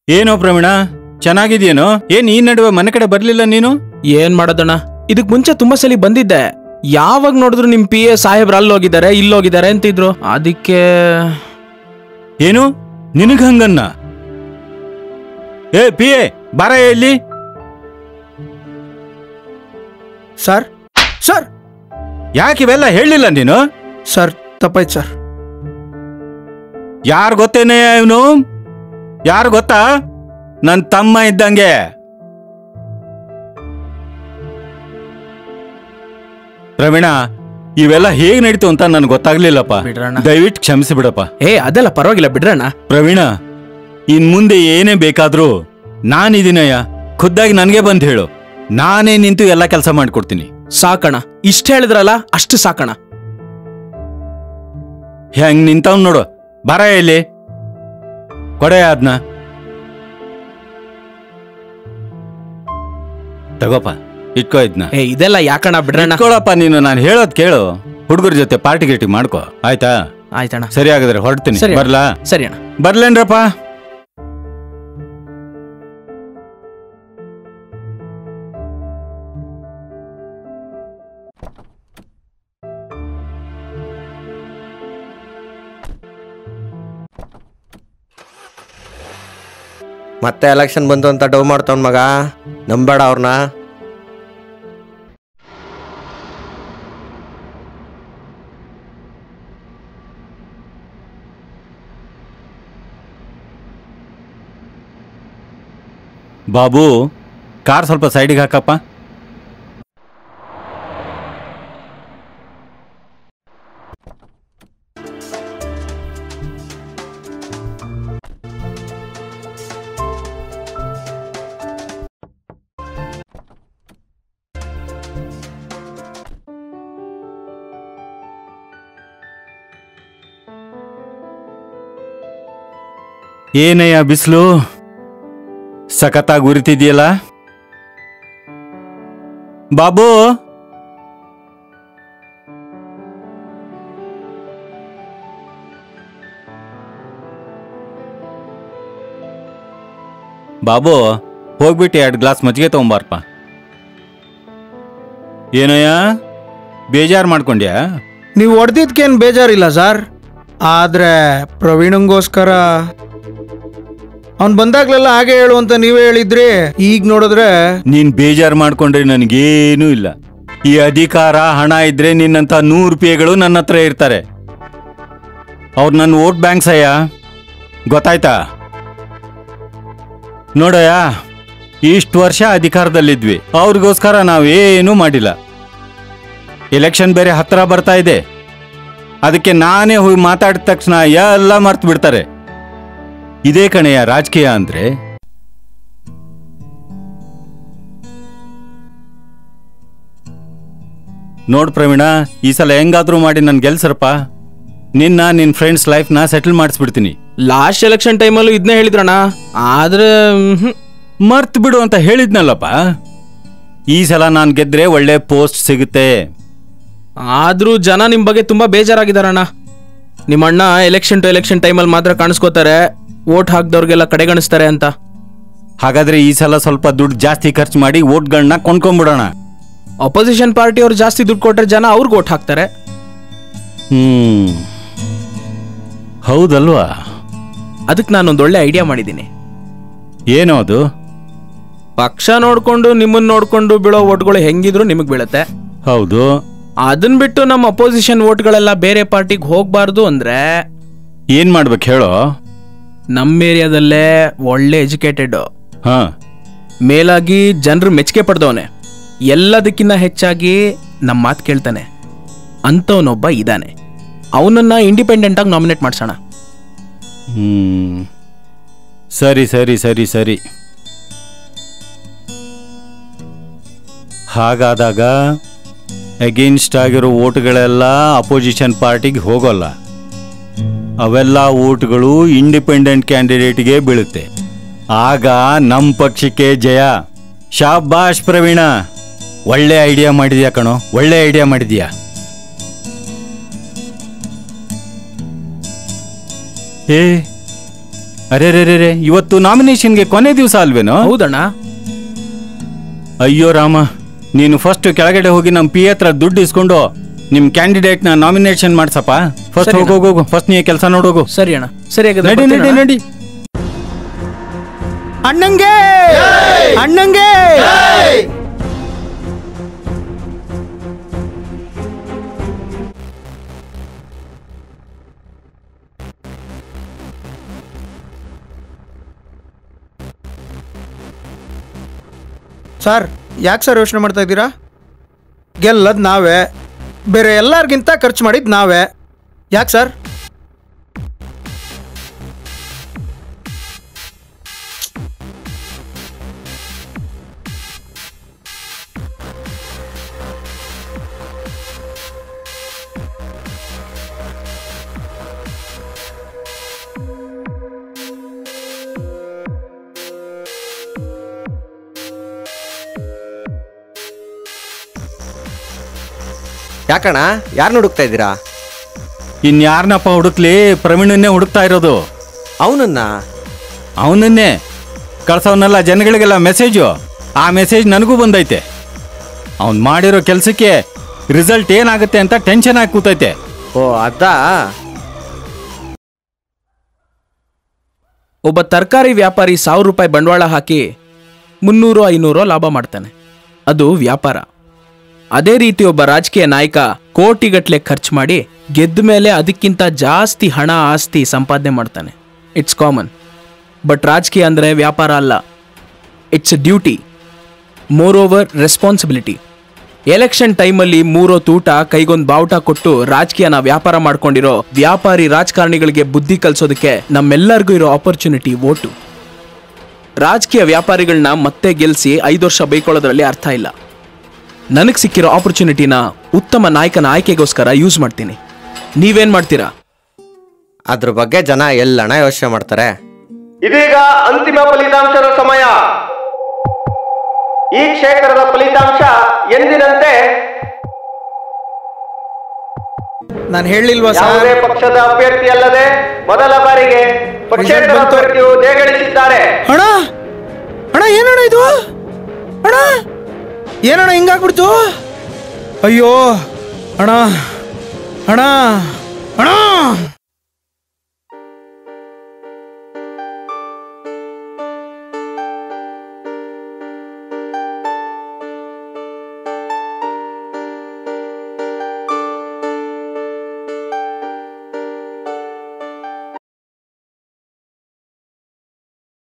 ಏನೋ ಪ್ರವೀಣ, ಚೆನ್ನಾಗಿದ್ಯೇನೋ? ಏನ್ ಈ ನಡುವೆ ಮನೆ ಕಡೆ ಬರ್ಲಿಲ್ಲ ನೀನು? ಏನ್ ಮಾಡೋದಣ್ಣ, ಇದಕ್ ಮುಂಚೆ ತುಂಬಾ ಸಲ ಬಂದಿದ್ದೆ. ಯಾವಾಗ ನೋಡಿದ್ರು ನಿಮ್ PA ಸಾಹೇಬ್ರು ಅಲ್ಲೋಗಿದ್ದಾರೆ ಇಲ್ಲೋಗಿದ್ದಾರೆ ಅಂತಿದ್ರು. ಅದಕ್ಕೆ ಏನು ನಿನಗ ಹಂಗನ್ನ? ಏ PA ಬಾರ ಇಲ್ಲಿ. ಸರ್ ಸರ್ ಯಾಕೆ ಇವೆಲ್ಲ ಹೇಳಿಲ್ಲ ನೀನು? ಸರ್ ತಪ್ಪಾಯ್ತು ಸರ್. ಯಾರು ಗೊತ್ತೇನೆ ಇವನು? ಯಾರು ಗೊತ್ತಾ? ನನ್ ತಮ್ಮ ಇದ್ದಂಗೆ. ಪ್ರವೀಣ, ಇವೆಲ್ಲ ಹೇಗ್ ನಡೀತು ಅಂತ ನನ್ಗೆ ಗೊತ್ತಾಗ್ಲಿಲ್ಲಪ್ಪ. ದಯವಿಟ್ಟು ಕ್ಷಮಿಸಿ ಬಿಡಪ್ಪ. ಅದೆಲ್ಲ ಪರವಾಗಿಲ್ಲ ಬಿಡ್ರಣ್ಣ. ಪ್ರವೀಣ, ಇನ್ ಮುಂದೆ ಏನೇ ಬೇಕಾದ್ರೂ ನಾನಿದ್ದೀನಯ್ಯ. ಖುದ್ದಾಗಿ ನನ್ಗೆ ಬಂದ್ ಹೇಳು, ನಾನೇ ನಿಂತು ಎಲ್ಲ ಕೆಲಸ ಮಾಡ್ಕೊಡ್ತೀನಿ. ಸಾಕಣ, ಇಷ್ಟ ಹೇಳಿದ್ರಲ್ಲ ಅಷ್ಟು ಸಾಕಣ. ಹೆಂಗ್ ನಿಂತವ್ ನೋಡು. ಬರ ಇಲ್ಲಿ, ಕೊಡೆ ಅದ್ನ ತಗೋಪ, ಇಟ್ಕೋ ಇದ್ನ. ಇದೆಲ್ಲ ಯಾಕಣ ಬಿಡ್ರಣ್ಣ. ಇಟ್ಕೊಳಪ್ಪ ನೀನು, ನಾನು ಹೇಳೋದ್ ಕೇಳು. ಹುಡುಗರ ಜೊತೆ ಪಾರ್ಟಿ ಗಿಟಿ ಮಾಡ್ಕೋ, ಆಯ್ತಾ? ಆಯ್ತಣ್ಣ. ಸರಿ ಆಗಿದ್ರೆ ಹೊರಡ್ತೀನಿ. ಬರ್ಲಾ? ಸರಿ ಅಣ್ಣ. ಬರ್ಲೇನ್ರಪ್ಪ? ಮತ್ತೆ ಎಲೆಕ್ಷನ್ ಬಂತು ಅಂತ ಡವ್ ಮಾಡ್ತಾವ್ ಮಗ, ನಂಬೇಡ ಅವ್ರನ್ನ. ಬಾಬು, ಕಾರ್ ಸ್ವಲ್ಪ ಸೈಡಿಗೆ ಹಾಕಪ್ಪ. ಏನಯ್ಯ ಬಿಸಿಲು ಸಖತ್ತಾಗಿ ಉರಿತಿದ್ಯಲ್ಲ ಬಾಬು. ಬಾಬು, ಹೋಗ್ಬಿಟ್ಟು 2 ಗ್ಲಾಸ್ ಮಜ್ಜಿಗೆ ತಗೊಂಬಾರಪ್ಪ. ಏನಯ್ಯ ಬೇಜಾರು ಮಾಡ್ಕೊಂಡ್ಯಾ? ನೀವು ಹೊಡೆದಿದ್ಕೇನು ಬೇಜಾರಿಲ್ಲ ಸರ್, ಆದ್ರೆ ಪ್ರವೀಣಂಗೋಸ್ಕರ ಅವ್ನು ಬಂದಾಗ್ಲೆಲ್ಲ ಹಾಗೆ ಹೇಳು ಅಂತ ನೀವೇ ಹೇಳಿದ್ರಿ. ಈಗ ನೋಡಿದ್ರೆ ನೀನ್ ಬೇಜಾರು ಮಾಡ್ಕೊಂಡ್ರೆ ನನಗೇನೂ ಇಲ್ಲ. ಈ ಅಧಿಕಾರ ಹಣ ಇದ್ರೆ ನಿನ್ನಂತ 100 ರೂಪಾಯಿಗಳು ನನ್ನ ಹತ್ರ ಇರ್ತಾರೆ. ಅವ್ರು ನನ್ನ ವೋಟ್ ಬ್ಯಾಂಕ್ಸ್ ಅಯ್ಯ, ಗೊತ್ತಾಯ್ತಾ? ನೋಡಯ್ಯ, ಇಷ್ಟು ವರ್ಷ ಅಧಿಕಾರದಲ್ಲಿದ್ವಿ, ಅವ್ರಿಗೋಸ್ಕರ ನಾವೇನೂ ಮಾಡಿಲ್ಲ. ಎಲೆಕ್ಷನ್ ಬೇರೆ ಹತ್ರ ಬರ್ತಾ ಇದೆ, ಅದಕ್ಕೆ ನಾನೇ ಹೋಗಿ ಮಾತಾಡಿದ ತಕ್ಷಣ ಎಲ್ಲ ಮರ್ತು ಬಿಡ್ತಾರೆ. ಇದೇ ಕಣೆಯ ರಾಜಕೀಯ ಅಂದ್ರೆ. ನೋಡ್ ಪ್ರವೀಣ, ಈ ಸಲ ಹೆಂಗಾದ್ರೂ ಮಾಡಿ ನನ್ ಗೆಲ್ಸರಪ್ಪ. ನಿನ್ ಫ್ರೆಂಡ್ಸ್ ಲೈಫ್ನ ಸೆಟಲ್ ಮಾಡಿಸ್ಬಿಡ್ತೀನಿ. ಲಾಸ್ಟ್ ಎಲೆಕ್ಷನ್ ಟೈಮಲ್ಲೂ ಇದನ್ನೇ ಹೇಳಿದ್ರಣ್ಣ, ಆದ್ರೆ ಮರ್ತ್ ಬಿಡು ಅಂತ ಹೇಳಿದ್ನಲ್ಲಪ್ಪ. ಈ ಸಲ ನಾನು ಗೆದ್ರೆ ಒಳ್ಳೆ ಪೋಸ್ಟ್ ಸಿಗುತ್ತೆ. ಆದ್ರೂ ಜನ ನಿಮ್ ಬಗ್ಗೆ ತುಂಬಾ ಬೇಜಾರಾಗಿದಾರಣ್ಣ. ನಿಮ್ಮಣ್ಣ ಎಲೆಕ್ಷನ್ ಟು ಎಲೆಕ್ಷನ್ ಟೈಮಲ್ಲಿ ಮಾತ್ರ ಕಾಣಿಸ್ಕೋತಾರೆ, ವೋಟ್ ಹಾಕ್ದವ್ರಿಗೆಲ್ಲ ಕಡೆಗಣಿಸ್ತಾರೆ ಅಂತ. ಹಾಗಾದ್ರೆ ಈ ಸಲ ಸ್ವಲ್ಪ ದುಡ್ಡು ಜಾಸ್ತಿ ಖರ್ಚು ಮಾಡಿ ವೋಟ್ಗಳನ್ನ ಕೊಂಡ್ಕೊಂಡ್ಬಿಡೋಣ. ಅಪೋಸಿಷನ್ ಪಾರ್ಟಿ ಅವ್ರು ಜಾಸ್ತಿ ದುಡ್ಡು ಕೊಟ್ರೆ ಜನ ಅವ್ರಿಗೆ ವೋಟ್ ಹಾಕ್ತಾರೆ. ಹೌದಲ್ವಾ? ಅದಕ್ಕೆ ನಾನೊಂದು ಒಳ್ಳೆ ಐಡಿಯಾ ಮಾಡಿದ್ದೀನಿ. ಏನೋ ಅದು? ಪಕ್ಷ ನೋಡ್ಕೊಂಡು ನಿಮ್ಮನ್ನ ನೋಡ್ಕೊಂಡು ಬೀಳೋ ವೋಟ್ಗಳು ಹೆಂಗಿದ್ರು ನಿಮಗ್ ಬೀಳುತ್ತೆ. ಹೌದು. ಅದನ್ ಬಿಟ್ಟು ನಮ್ಮ ಅಪೋಸಿಷನ್ ವೋಟ್ಗಳೆಲ್ಲ ಬೇರೆ ಪಾರ್ಟಿಗೆ ಹೋಗ್ಬಾರ್ದು ಅಂದ್ರೆ ಏನ್ ಮಾಡ್ಬೇಕು ಹೇಳೋ? ನಮ್ಮ ಏರಿಯಾದಲ್ಲೇ ಒಳ್ಳೆ ಎಜುಕೇಟೆಡ್, ಮೇಲಾಗಿ ಜನರು ಮೆಚ್ಚುಗೆ ಪಡೆದವನೆ, ಎಲ್ಲದಕ್ಕಿಂತ ಹೆಚ್ಚಾಗಿ ನಮ್ಮ ಮಾತು ಕೇಳ್ತಾನೆ ಅಂತವನೊಬ್ಬ ಇದ್ದಾನೆ. ಅವನನ್ನ ಇಂಡಿಪೆಂಡೆಂಟ್ ಆಗಿ ನಾಮಿನೇಟ್ ಮಾಡ್ಸೋಣ. ಸರಿ ಸರಿ ಸರಿ ಸರಿ. ಹಾಗಾದಾಗ ಅಗೇನ್ಸ್ಟ್ ಆಗಿರೋ ವೋಟ್ಗಳೆಲ್ಲ ಅಪೋಸಿಷನ್ ಪಾರ್ಟಿಗೆ ಹೋಗೋಲ್ಲ, ಅವೆಲ್ಲ ವೋಟ್ಗಳು ಇಂಡಿಪೆಂಡೆಂಟ್ ಕ್ಯಾಂಡಿಡೇಟ್ಗೆ ಬೀಳುತ್ತೆ. ಆಗ ನಮ್ಮ ಪಕ್ಷಕ್ಕೆ ಜಯ. ಶಾಬಾಷ್ ಪ್ರವೀಣ, ಒಳ್ಳೆ ಐಡಿಯಾ ಮಾಡಿದ್ಯಾ ಕಣೋ, ಒಳ್ಳೆ ಐಡಿಯಾ ಮಾಡಿದ್ಯಾ. ಅರೆ ರೇ ರೇ ಇವತ್ತು ನಾಮಿನೇಷನ್ಗೆ ಕೊನೆ ದಿವಸ ಅಲ್ವೇನೋ? ಹೌದಣ್ಣ. ಅಯ್ಯೋ ರಾಮ, ನೀನು ಫಸ್ಟ್ ಕೆಳಗಡೆ ಹೋಗಿ ನಮ್ಮ ಪಿ ಹತ್ರ ದುಡ್ಡು ಇಸ್ಕೊಂಡು ನಿಮ್ ಕ್ಯಾಂಡಿಡೇಟ್ ನ ನಾಮಿನೇಷನ್ ಮಾಡ್ಸಪ್ಪ. ಫಸ್ಟ್ ಸರಿ ಅಣ್ಣ. ಹೋಗು, ಫಸ್ಟ್ ನೀ ಕೆಲಸ ನೋಡೋಗು. ಸರಿ ಅಣ್ಣ, ಸರಿ ಹಾಗಾದ್ರೆ ನಡಿ ಬರ್ತೀನಿ ನಡಿ ಅಣ್ಣ. ನಡಿ. ಅಣ್ಣಂಗೆ ಅಣ್ಣಂಗೆ ಸರ್, ಯಾಕೆ ಸರ್ ಯೋಚನೆ ಮಾಡ್ತಾ ಇದ್ದೀರಾ? ಗೆಲ್ಲದ್ ನಾವೇ, ಬೇರೆ ಎಲ್ಲರಿಗಿಂತ ಖರ್ಚು ಮಾಡಿದ್ ನಾವೇ. ಯಾಕೆ ಸರ್? ಯಾಕಣ್ಣ, ಯಾರನ್ನ ಹುಡುಕ್ತಾ ಇದ್ದೀರಾ? ಇನ್ಯಾರನಪ್ಪ ಹುಡುಕ್ಲಿ? ಪ್ರವೀಣನ್ನೇ ಹುಡುಕ್ತಾ ಇರೋದು. ಅವನನ್ನ? ಅವನನ್ನೇ ಕಳ್ಸವನ್ನೆಲ್ಲ ಜನಗಳಿಗೆಲ್ಲ ಮೆಸೇಜು. ಆ ಮೆಸೇಜ್ ನನಗೂ ಬಂದೈತೆ. ಅವ್ನು ಮಾಡಿರೋ ಕೆಲಸಕ್ಕೆ ರಿಸಲ್ಟ್ ಏನಾಗುತ್ತೆ ಅಂತ ಟೆನ್ಷನ್ ಆಗಿ ಕೂತೈತೆ. ಓ ಅದಾ? ಒಬ್ಬ ತರಕಾರಿ ವ್ಯಾಪಾರಿ 1000 ರೂಪಾಯಿ ಬಂಡವಾಳ ಹಾಕಿ 300-500 ಲಾಭ ಮಾಡ್ತಾನೆ. ಅದು ವ್ಯಾಪಾರ. ಅದೇ ರೀತಿ ಒಬ್ಬ ರಾಜಕೀಯ ನಾಯಕ ಕೋಟಿಗಟ್ಲೆ ಖರ್ಚು ಮಾಡಿ ಗೆದ್ದ ಮೇಲೆ ಅದಕ್ಕಿಂತ ಜಾಸ್ತಿ ಹಣ ಆಸ್ತಿ ಸಂಪಾದನೆ ಮಾಡ್ತಾನೆ. It's common. ಬಟ್ ರಾಜಕೀಯ ಅಂದರೆ ವ್ಯಾಪಾರ ಅಲ್ಲ. It's a duty, moreover responsibility. Election ಟೈಮಲ್ಲಿ 3 ಹೊತ್ತು ಊಟ ಕೈಗೊಂದು ಬಾವುಟ ಕೊಟ್ಟು ರಾಜಕೀಯನ ವ್ಯಾಪಾರ ಮಾಡ್ಕೊಂಡಿರೋ ವ್ಯಾಪಾರಿ ರಾಜಕಾರಣಿಗಳಿಗೆ ಬುದ್ಧಿ ಕಲಿಸೋದಕ್ಕೆ ನಮ್ಮೆಲ್ಲರಿಗೂ ಇರೋ ಆಪರ್ಚುನಿಟಿ ವೋಟು. ರಾಜಕೀಯ ವ್ಯಾಪಾರಿಗಳನ್ನ ಮತ್ತೆ ಗೆಲ್ಲಿಸಿ 5 ವರ್ಷ ಬೈಕೊಳ್ಳೋದ್ರಲ್ಲಿ ಅರ್ಥ ಇಲ್ಲ. ನನಗೆ ಸಿಕ್ಕಿರೋ ಆಪರ್ಚುನಿಟಿನ ಉತ್ತಮ ನಾಯಕನ ಆಯ್ಕೆಗೋಸ್ಕರ ಯೂಸ್ ಮಾಡ್ತೀನಿ. ನೀವೇನ್ ಮಾಡ್ತೀರಾ? ಅದ್ರ ಬಗ್ಗೆ ಜನ ಎಲ್ಲಣ ಯೋಚನೆ ಮಾಡ್ತಾರೆ. ಇದೀಗ ಅಂತಿಮ ಫಲಿತಾಂಶದ ಸಮಯ. ಈ ಕ್ಷೇತ್ರದ ಫಲಿತಾಂಶ ಎಂದಿನಂತೆ ನಾನು ಹೇಳಿಲ್ವಾ ಯಾವುದೇ ಸರ್? ಪಕ್ಷದ ಅಭ್ಯರ್ಥಿ ಅಲ್ಲದೆ ಮೊದಲ ಬಾರಿಗೆ ಪಕ್ಷೇತರ ಬಂತು. ಅಭ್ಯರ್ಥಿಯು ಜಯಗಳಿಸಿದ್ದಾರೆ. ಅಣ್ಣ ಅಣ್ಣ, ಏನಣ್ಣ ಇದು? ಅಣ್ಣ ಏನಣ್ಣ ಹಿಂಗಾಗ್ಬಿಡ್ತು? ಅಯ್ಯೋ ಅಣ್ಣ ಅಣ್ಣ ಅಣ್ಣ